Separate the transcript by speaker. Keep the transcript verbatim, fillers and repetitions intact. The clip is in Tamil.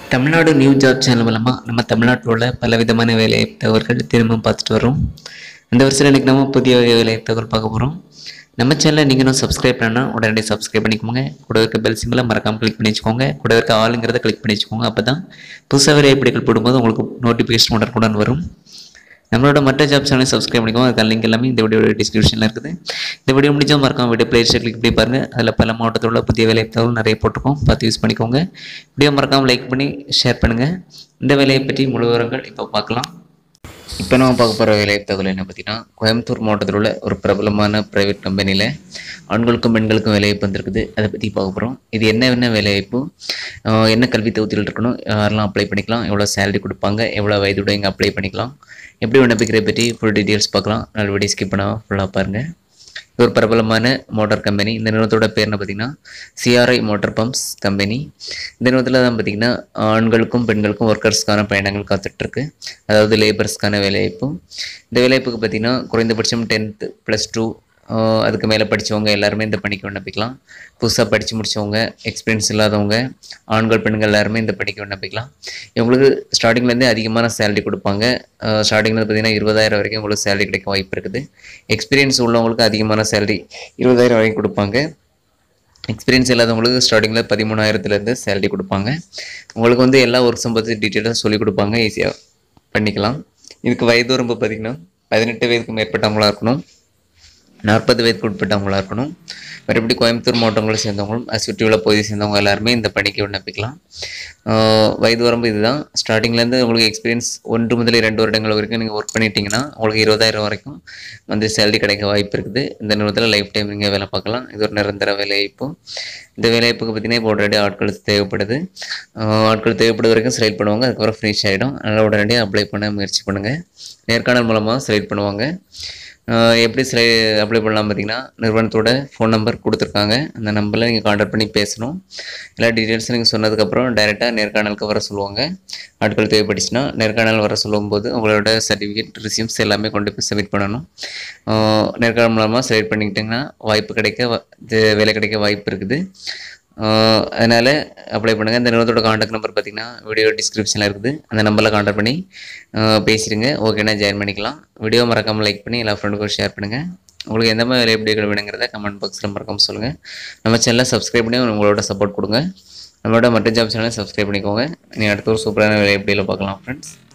Speaker 1: தமிழ்நாடு நியூ ஜாப் சேனல் மூலமாக நம்ம தமிழ்நாட்டில் உள்ள பல விதமான வேலை தகவல்கள் திரும்பவும் பார்த்துட்டு வரோம். இந்த வருஷத்தில் இன்றைக்கி நம்ம புதிய வேலை தகவல் பார்க்க போகிறோம். நம்ம சேனலை நீங்களும் சப்ஸ்கிரைப் பண்ணால் உடனே சப்ஸ்கிரைப் பண்ணிக்கோங்க. கூட இருக்க பெல் சிம்பிளை மறக்காமல் கிளிக் பண்ணி வச்சுக்கோங்க. கூட இருக்க ஆளுங்கிறத கிளிக் பண்ணி வச்சுக்கோங்க. அப்போ தான் புதுசாக வேலை எப்படிகள் போடும்போது உங்களுக்கு நோட்டிஃபிகேஷன் உடனுக்குடன் வரும். நம்மளோட மற்ற ஜாப் சேனலை சப்ஸ்கிரைப் பண்ணிக்கோங்க. அதுக்கான லிங்க் எல்லாமே இந்த வீடியோட டிஸ்கிரிப்ஷனில் இருக்குது. இந்த வீடியோ முடிஞ்சால் மறக்காம வீடியோ பிளேலிஸ்ட்டை கிளிக் பண்ணி பாருங்கள். அதில் பல மாவட்டத்தில் உள்ள புதிய வேலை தகவல் நிறைய போட்டிருக்கோம், பார்த்து யூஸ் பண்ணிக்கோங்க. வீடியோ மறக்காமல் லைக் பண்ணி ஷேர் பண்ணுங்கள். இந்த வேலையை பற்றி முழு விவரங்கள் இப்போ பார்க்கலாம். இப்போ நம்ம பார்க்க போகிற வேலை தகவல் என்ன பார்த்தீங்கன்னா, கோயம்புத்தூர் மாவட்டத்தில் உள்ள ஒரு பிரபலமான ப்ரைவேட் கம்பெனியில் ஆண்களுக்கும் பெண்களுக்கும் வேலைவாய்ப்பு வந்துருக்குது. அதை பற்றி பார்க்க போகிறோம். இது என்ன என்ன வேலைவாய்ப்பு, என்ன கல்வி தகுதியில் இருக்கணும், யாரெல்லாம் அப்ளை பண்ணிக்கலாம், எவ்வளோ சேலரி கொடுப்பாங்க, எவ்வளோ வயதுடைய இங்கே அப்ளை பண்ணிக்கலாம், எப்படி விண்ணப்பிக்கிறத பற்றி ஃபுல் டீட்டெயில்ஸ் பார்க்கலாம். நல்ல வீடியோ ஸ்கிப் பண்ணால் ஃபுல்லாக பாருங்கள். இது ஒரு பிரபலமான மோட்டார் கம்பெனி. இந்த நிறுவனத்தோட பேர் என்ன பார்த்தீங்கன்னா சிஆர்ஐ மோட்டார் பம்ப்ஸ் கம்பெனி. இந்த நிறுவனத்தில் தான் பார்த்திங்கன்னா ஆண்களுக்கும் பெண்களுக்கும் ஒர்க்கர்ஸ்க்கான பயணங்கள் காத்துட்ருக்கு, அதாவது லேபர்ஸ்க்கான வேலைவாய்ப்பு. இந்த வேலைவாய்ப்புக்கு பார்த்திங்கன்னா குறைந்தபட்சம் டென்த்து ப்ளஸ் டூ அதுக்கு மேலே படித்தவங்க எல்லாருமே இந்த பணிக்கு விண்ணப்பிக்கலாம். புதுசாக படித்து முடித்தவங்க, எக்ஸ்பீரியன்ஸ் இல்லாதவங்க, ஆண்கள் பெண்கள் எல்லாருமே இந்த பணிக்கு விண்ணப்பிக்கலாம். இவங்களுக்கு ஸ்டார்டிங்லேருந்தே அதிகமான சேலரி கொடுப்பாங்க. ஸ்டார்டிங்கில் பார்த்திங்கன்னா இருபதாயிரம் வரைக்கும் உங்களுக்கு சேலரி கிடைக்க வாய்ப்பு இருக்குது. எக்ஸ்பீரியன்ஸ் உள்ளவங்களுக்கு அதிகமான சேலரி இருபதாயிரம் வரைக்கும் கொடுப்பாங்க. எக்ஸ்பீரியன்ஸ் இல்லாதவங்களுக்கு ஸ்டார்டிங்கில் பதிமூணாயிரத்துலேருந்து சேலரி கொடுப்பாங்க. உங்களுக்கு வந்து எல்லா ஒர்க்ஸும் பற்றி டீட்டெயிலாக சொல்லிக் கொடுப்பாங்க, ஈஸியாக பண்ணிக்கலாம். இதுக்கு வயது வரம்பு பார்த்திங்கன்னா பதினெட்டு வயதுக்கு மேற்பட்டவங்களாக இருக்கணும், நாற்பது வயதுக்கு உட்பட்டவங்களாக இருக்கணும். மறுபடி கோயம்புத்தூர் மாவட்டங்களை சேர்ந்தவங்களும் சுற்றி உள்ள பகுதியை சேர்ந்தவங்க எல்லாருமே இந்த பணிக்கு விண்ணப்பிக்கலாம். வயது வரம்பு இதுதான். ஸ்டார்டிங்லேருந்து உங்களுக்கு எக்ஸ்பீரியன்ஸ் ஒன்று முதல் இரண்டு வருடங்கள் வரைக்கும் நீங்கள் ஒர்க் பண்ணிட்டீங்கன்னா உங்களுக்கு இருபதாயிரம் வரைக்கும் வந்து சேலரி கிடைக்க வாய்ப்பு இருக்குது. இந்த நிறுவனத்தில் லைஃப் டைம் நீங்கள் வேலை பார்க்கலாம். இது ஒரு நிரந்தர வேலைவாய்ப்பு. இந்த வேலைவாய்ப்புக்கு பார்த்தீங்கன்னா இப்போ உடனடியாக ஆட்கள் தேவைப்படுது. ஆட்கள் தேவைப்படுற வரைக்கும் செலக்ட் பண்ணுவாங்க, அதுக்கப்புறம் ஃபினிஷ் ஆகிடும். அதனால் உடனடியாக அப்ளை பண்ண முயற்சி பண்ணுங்கள். நேர்காணல் மூலமாக செலக்ட் பண்ணுவாங்க. எப்படி சில அப்ளை பண்ணலாம் பார்த்தீங்கன்னா, நிறுவனத்தோட ஃபோன் நம்பர் கொடுத்துருக்காங்க. அந்த நம்பரில் நீங்கள் கான்டாக்ட் பண்ணி பேசணும். எல்லா டீட்டெயில்ஸும் நீங்கள் சொன்னதுக்கப்புறம் டைரெக்டாக நேர்காணலுக்கு வர சொல்லுவாங்க. ஆட்கள் தேவைப்பட்டுச்சுன்னா நேர்காணல் வர சொல்லும்போது உங்களோட சர்டிஃபிகேட், ரிசியூம்ஸ் எல்லாமே கொண்டு போய் சப்மிட் பண்ணணும். நேர்காணல் மூலமாக செலக்ட் பண்ணிக்கிட்டிங்கன்னா வாய்ப்பு கிடைக்க வேலை கிடைக்க வாய்ப்பு இருக்குது. அதனால் அப்ளை பண்ணுங்கள். இந்த நிறுவனத்தோட கான்டாக்ட் நம்பர் பார்த்திங்கன்னா வீடியோ டிஸ்கிரிப்ஷனில் இருக்குது. அந்த நம்பரில் கான்டாக்ட் பண்ணி பேசிடுங்க. ஓகேனா ஜாயின் பண்ணிக்கலாம். வீடியோ மறக்காமல் லைக் பண்ணி எல்லா ஃப்ரெண்டுக்கும் ஷேர் பண்ணுங்கள். உங்களுக்கு எந்த மாதிரி வேலை எப்படிகள் வேணுங்கிறத கமெண்ட் பாக்ஸில் மறக்காமல் சொல்லுங்கள். நம்ம சேனலை சப்ஸ்கிரைப் பண்ணி உங்களோட சப்போர்ட் கொடுங்க. நம்மளோட மற்ற ஜாப் சேனலை சப்ஸ்கிரைப் பண்ணிக்கோங்க. நீ அடுத்த ஒரு சூப்பரான வேலை எப்படியில் பார்க்கலாம் ஃப்ரெண்ட்ஸ்.